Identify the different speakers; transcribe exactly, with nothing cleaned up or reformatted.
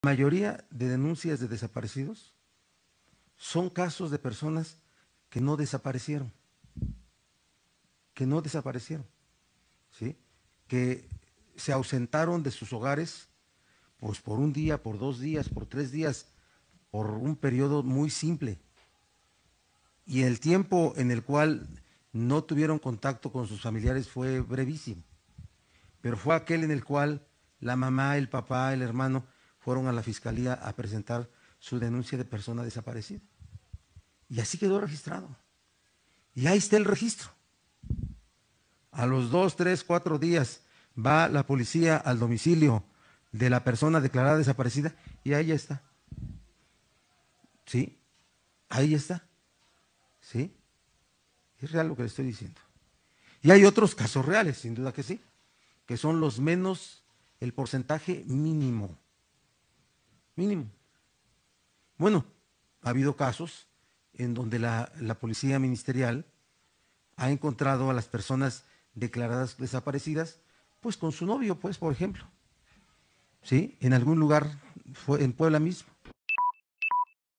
Speaker 1: La mayoría de denuncias de desaparecidos son casos de personas que no desaparecieron, que no desaparecieron, ¿sí? Que se ausentaron de sus hogares, pues por un día, por dos días, por tres días, por un periodo muy simple. Y el tiempo en el cual no tuvieron contacto con sus familiares fue brevísimo, pero fue aquel en el cual la mamá, el papá, el hermano fueron a la fiscalía a presentar su denuncia de persona desaparecida. Y así quedó registrado. Y ahí está el registro. A los dos, tres, cuatro días va la policía al domicilio de la persona declarada desaparecida y ahí ya está. ¿Sí? Ahí está. ¿Sí? Es real lo que le estoy diciendo. Y hay otros casos reales, sin duda que sí, que son los menos, el porcentaje mínimo. Mínimo. Bueno, ha habido casos en donde la, la policía ministerial ha encontrado a las personas declaradas desaparecidas, pues con su novio, pues, por ejemplo, ¿sí? En algún lugar, fue en Puebla mismo,